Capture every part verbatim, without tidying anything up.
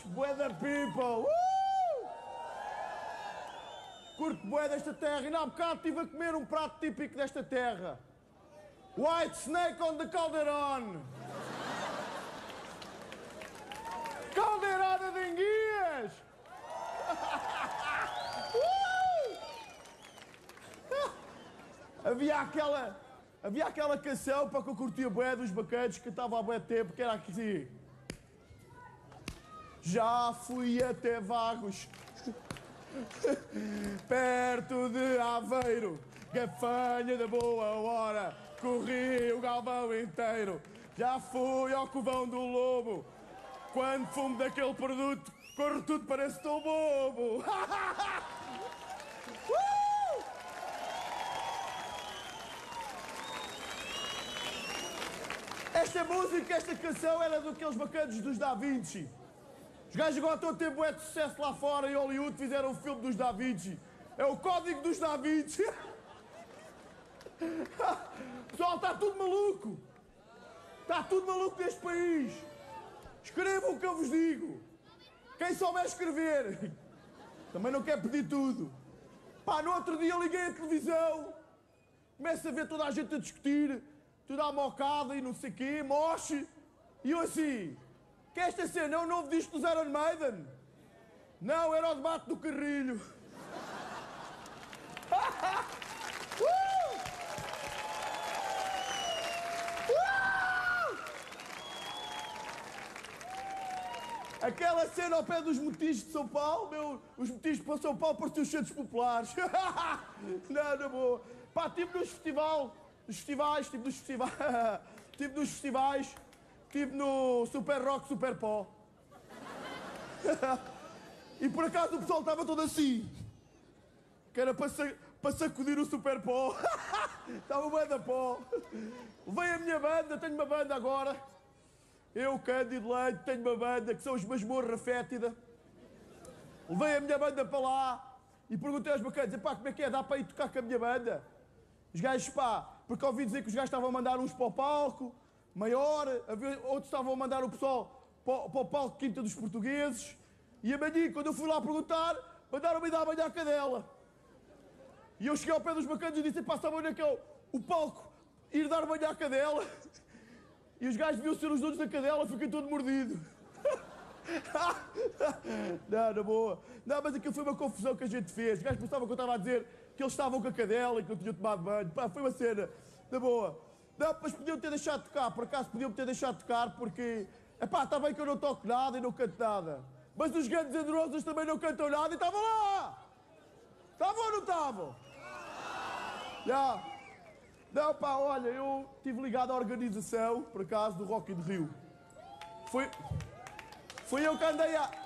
bué da people! Uh! Curto bué desta terra. E há bocado estive a comer um prato típico desta terra. White snake on the caldeirão. Caldeirada de enguias! uh! Havia aquela... Havia aquela canção para que eu curtia bué dos bacanos que estava há bué tempo, que era aqui. Já fui até Vagos, perto de Aveiro, gafanha da boa hora, corri o Galvão inteiro. Já fui ao Covão do Lobo, quando fumo daquele produto, corro tudo, parece tão bobo. Esta música, esta canção era daqueles bacanos dos Da Vinci. Os gajos agora estão a ter bué de sucesso lá fora em Hollywood, fizeram o filme dos Da Vinci. É o código dos Da Vinci. Pessoal, está tudo maluco. Está tudo maluco neste país. Escrevam o que eu vos digo. Quem souber escrever. Também não quer pedir tudo. Pá, no outro dia liguei a televisão. Começo a ver toda a gente a discutir. Tudo à mocada e não sei o quê, moche. E eu assim, que esta cena é o novo disco dos Iron Maiden? Não, era o debate do Carrilho. uh! Uh! Aquela cena ao pé dos motis de São Paulo, meu, os motis para São Paulo pareciam os centros populares. Não, na boa. Pá, estive nos festivais. Nos festivais, estive nos festivais, estive nos festivais, estive no Super Rock, Super Pó. E por acaso o pessoal estava todo assim, que era para, sa para sacudir o Super Pó. Estava bué da pó. Levei a minha banda, tenho uma banda agora. Eu, Cândido Leite, tenho uma banda, que são os Masmorra Fétida. Levei a minha banda para lá e perguntei aos bacanas, pá, como é que é, dá para ir tocar com a minha banda? Os gajos, pá, porque ouvi dizer que os gajos estavam a mandar uns para o palco, maior, outros estavam a mandar o pessoal para, para o palco Quinta dos Portugueses, e a manhã, quando eu fui lá perguntar, mandaram-me dar a banhar a cadela. E eu cheguei ao pé dos bacanos e disse, pá, sabe onde é que é o, o palco, ir dar banhar a cadela? E os gajos deviam ser os donos da cadela, fiquei todo mordido. Não, na boa. Não, mas aquilo foi uma confusão que a gente fez. Os gajos pensavam que eu estava a dizer que eles estavam com a cadela e que não tinham tomado banho. Pá, foi uma cena, na boa. Não, mas podiam ter deixado de tocar, por acaso podiam ter deixado de tocar, porque... Epá, está bem que eu não toco nada e não canto nada. Mas os grandes Androsas também não cantam nada e estavam lá! Estavam ou não estavam? Já. Não, pá, olha, eu estive ligado à organização, por acaso, do Rock in Rio. Foi... Fui eu que andei a...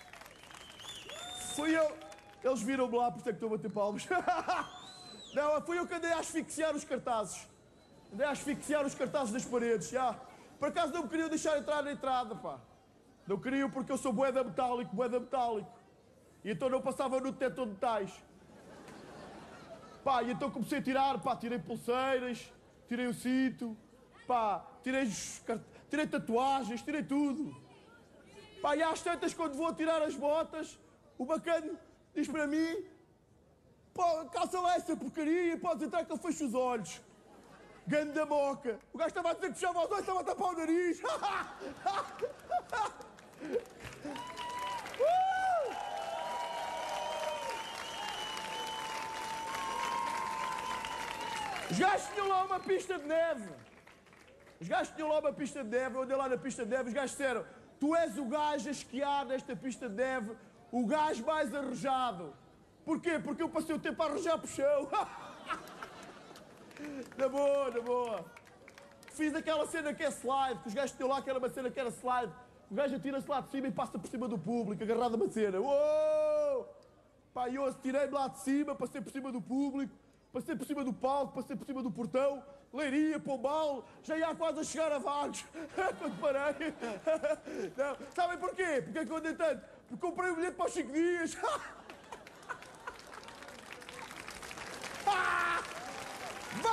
Fui eu... Eles viram-me lá, por isso é que estou a bater palmas. Não, fui eu que andei a asfixiar os cartazes. Andei a asfixiar os cartazes das paredes, já. Por acaso não me queriam deixar entrar na entrada, pá. Não queriam porque eu sou bué da metálico, bué da metálico. E então não passava no detector de metais. Pá, e então comecei a tirar, pá, tirei pulseiras, tirei o cinto, pá, tirei, os... tirei tatuagens, tirei tudo. Pá, e às tantas, quando vou tirar as botas, o bacano diz para mim, pá, calça lá essa porcaria e podes entrar que eu fecho os olhos. Ganda moca. O gajo estava a dizer que fechava os olhos, estava a tapar o nariz. uh! Os gajos tinham lá uma pista de neve. Os gajos tinham lá uma pista de neve, eu andei lá na pista de neve, os gajos disseram, tu és o gajo a esquiar nesta pista de neve, o gajo mais arrojado. Porquê? Porque eu passei o tempo a arrojar para o chão. Na boa, na boa. Fiz aquela cena que é slide, que os gajos tinham lá, que era uma cena que era slide. O gajo atira-se lá de cima e passa por cima do público, agarrado a uma cena. Uou! Pá, eu tirei-me lá de cima, passei por cima do público, passei por cima do palco, passei por cima do portão, Leiria, Pombal, já ia quase a chegar a Vagos, quando parei. Não. Sabem porquê? Porque é que eu andei tanto? Porque comprei o bilhete para os cinco dias.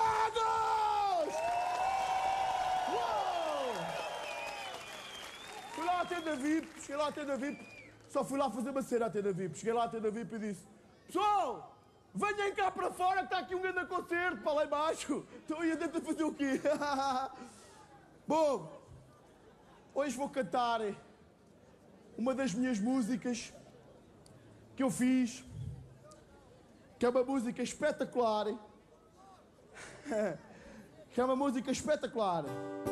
Vamos! Uou! Fui lá à tenda V I P, cheguei lá à tenda V I P, só fui lá fazer uma cena à tenda V I P. Cheguei lá à tenda V I P e disse: pessoal, venham cá para fora que está aqui um grande concerto, para lá embaixo. Então ia dentro a fazer o quê? Bom, hoje vou cantar uma das minhas músicas que eu fiz, que é uma música espetacular. Que é uma música espetacular.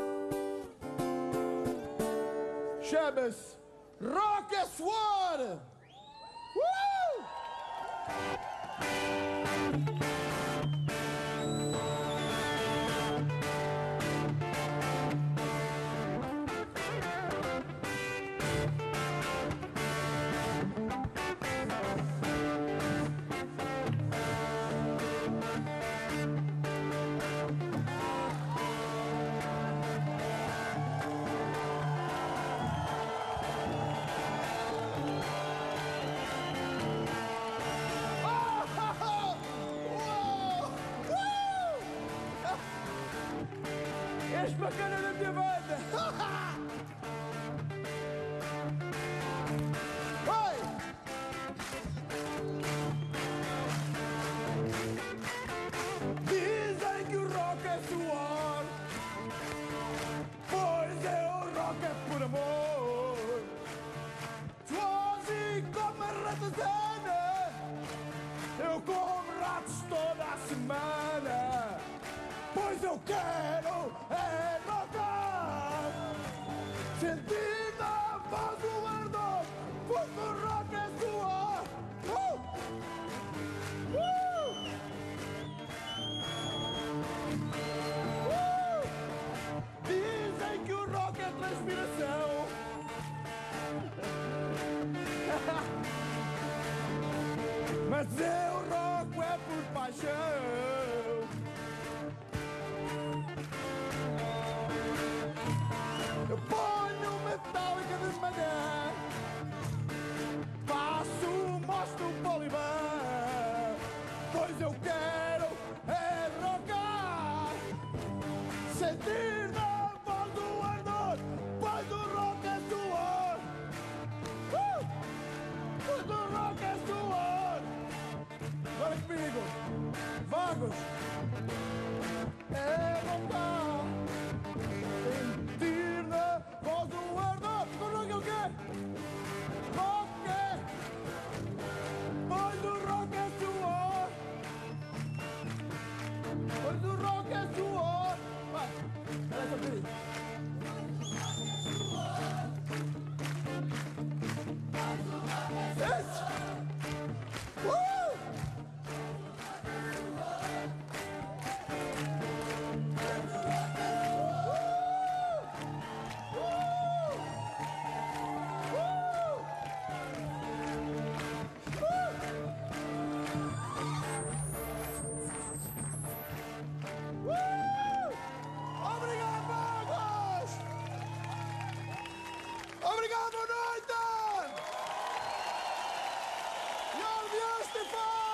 Chama-se Rock é Suor! Uh! És bacana da minha banda! Oi! Dizem que o rock é suor, pois é, o rock é por amor. Suores e como a ratazana, eu como ratos toda a semana. Pois eu quero é rockar, sentir na voz o ardor, pois o rock é suor. Uh! Uh! Uh! Dizem que o rock é transpiração, mas eu rock é por paixão. Eu ponho metálica de manhã, faço, mostro o poliban, pois eu quero é rockar, sentir na voz do ardor, pois o rock é suor. Uh! Pois o rock é suor. Agora comigo, vagos, é rockar, sentir na voz do ardor. O rock é o quê? Rock é, pois o rock é suor. Pois o rock é suor. Vai, espera aí só um bocadinho. Esse! Uh! Obrigado, Vagos! Obrigado, boa noite! You're the Stefan!